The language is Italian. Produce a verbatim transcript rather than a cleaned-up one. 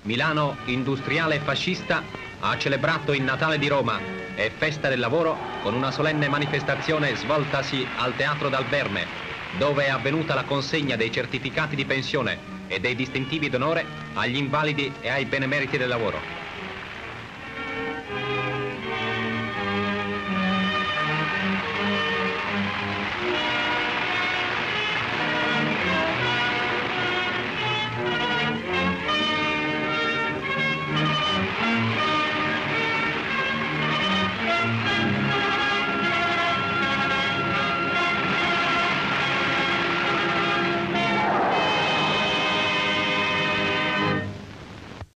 Milano Industriale Fascista ha celebrato il Natale di Roma e Festa del Lavoro con una solenne manifestazione svoltasi al Teatro Dal Verme, dove è avvenuta la consegna dei certificati di pensione e dei distintivi d'onore agli invalidi e ai benemeriti del lavoro.